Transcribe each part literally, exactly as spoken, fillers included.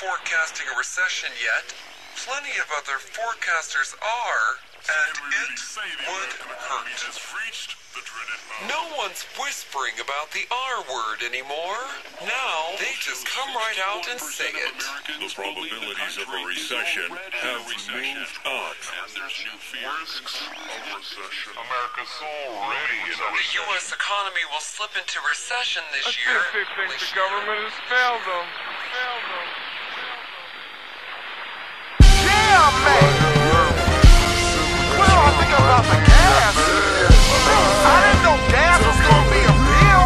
forecasting a recession yet. Plenty of other forecasters are, and it would hurt. No one's whispering about the R word anymore. Now, they just come right out and say it. The probabilities of a recession have moved up. And there's new risks of recession. America's already in a The recession. U S economy will slip into recession this I year. think they think the government has failed them. Failed them. Yeah, man! Well, I think about the gas. I didn't know gas was gonna be a bill.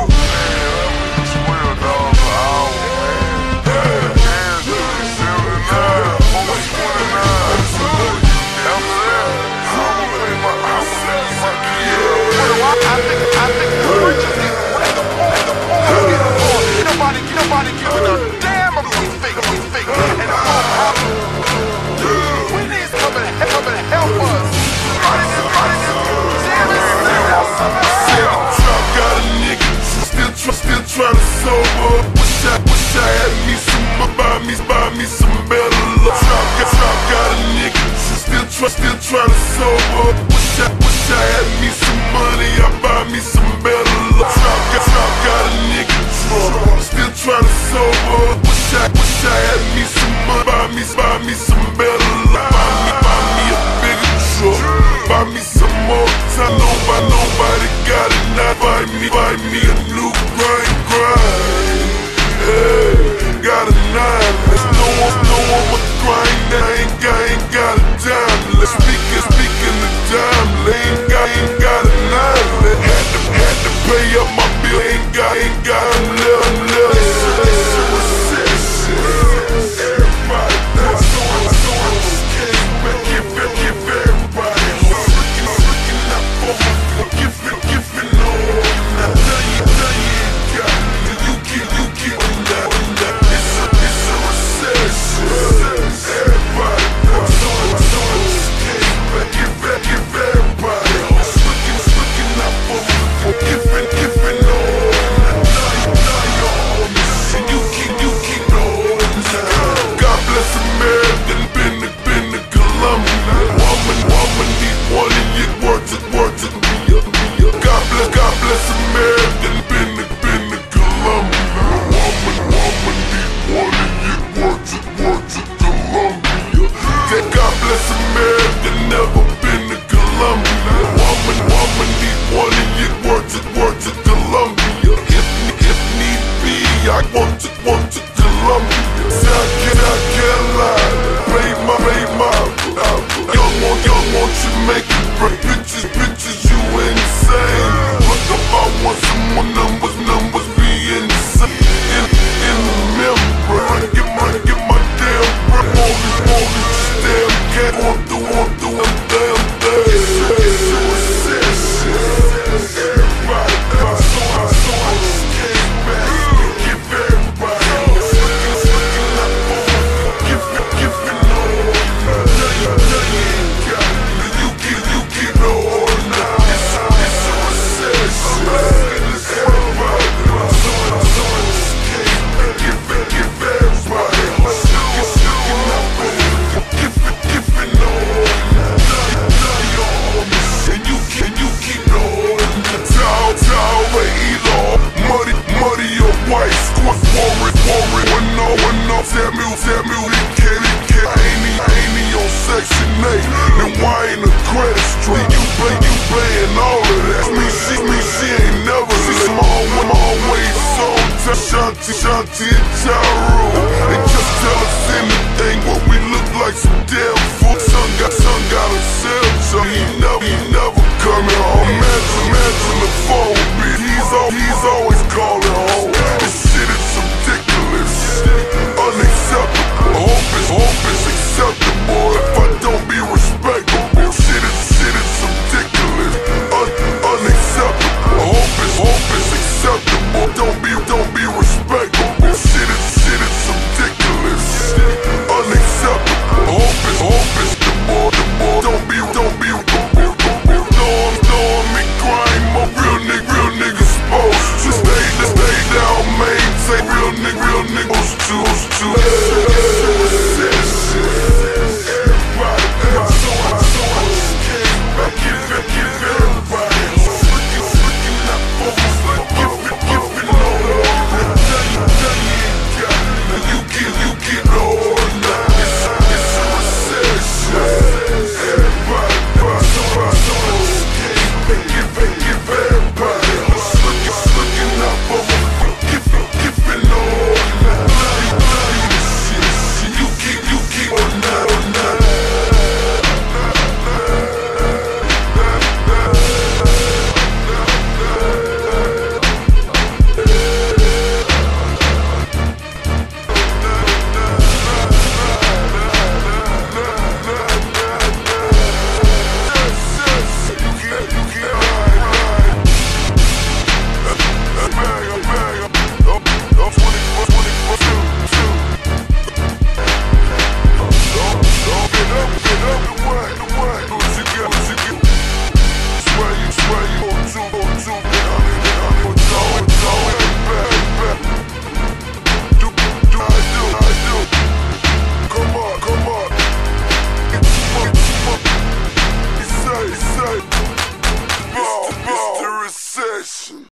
I think, I think the preachers need to let the poor, let the poor get poor. Nobody, nobody giving a damn about these fake, these fake, and the poor. We need to come and, come and help us. Running this, running this, Trap got a nigga, still, try, still trying to sober. Wish I, wish I had me some, buy me, buy me some better luck. Trap got, trap got a nigga, still, try, still trying to sober. Wish I, wish I had me some money, I buy me some better luck. Trap got, trap got a nigga, still trying to sober. Wish I, wish I had me some money, buy me, buy me some better luck. Buy me, buy me a bigger truck, buy me some more time. Nobody, nobody got it, not buy me, buy me a new grind, grind. Hey, got a nine, let's know I'm, know I'm a grind. I ain't got, ain't got a dime. Let's speak, speaking the dime. Ain't got, ain't got a nine. Had to, had to pay up my bill. Ain't got, ain't got a little, little. It's a, it's a recession. Everybody, that's so, so but give it, give everybody. Looking, looking up for me. Give it, give it no. Now tell you, tell you ain't got it. You get, you get that. It's a, it's a recession. Everybody, that's so, so but give it, give everybody. Looking, looking up for me. Give it, give it no. Now, now you're on me. And you keep, you keep knowing. God bless America. Been to, been to Columbia. Woman, woman need one and you work it, work it. God bless, God bless America. Been to, been to Columbia. Woman, woman need one and you work it, work it. Columbia. God bless America. Never been to Columbia. Woman, woman need one and you work it, work it. Columbia. If, if need be, I want it, want it. Columbia. South Carolina. Pay my, pay my. Young want, young want you make it break. Bitches, bitches, you insane. Look up, I want some more numbers, numbers be insane. In, in the membrane. Get my, get my damn breath. Mortgage, mortgage, damn cat. Want the, want the, want damn damn. It's a recession. Everybody, so I, so I just came back. Give everybody. Looking, looking up for me. Give it, give it no. Now you, now you ain't got it. You get, you get no order. It's a, it's a recession. Everybody, so I, so I just came back. Give it, give everybody. Looking, looking up for me. Give it, give it no order. Now, now you're on me. And you, and you keep no order. Tall, tall, way Elon. Muddy, muddy or white. Squat, warrior, warrior. One no, one no. Samuel, Samuel, he can't, he can't. Ain't he, ain't he on Section eight? Then why ain't a credit street? You play, you playing all of that. Me, she, me, she ain't never late. I'm always, always on time. Shanti, Shanti, and Charu. They just tell us anything, but we look like some damn fools. Son got, son got a cell, so he never, he never coming home. Imagine, imagine the phone beat. He's, al he's always calling home. This shit is ridiculous, unacceptable. Hope it's, hope it's acceptable if I don't be respectable. Shit is, shit is ridiculous, un unacceptable. Hope it's, hope it's acceptable. Don't be, don't be respectable. Shit is, shit is ridiculous, unacceptable. Hope it's, hope it's the boy, the boy. Don't be, don't be, don't be, don't be. Storm, storm, me grind, my real nigga, real nigga supposed to stay, stay down, maintain. Real nigga, real nigga supposed to.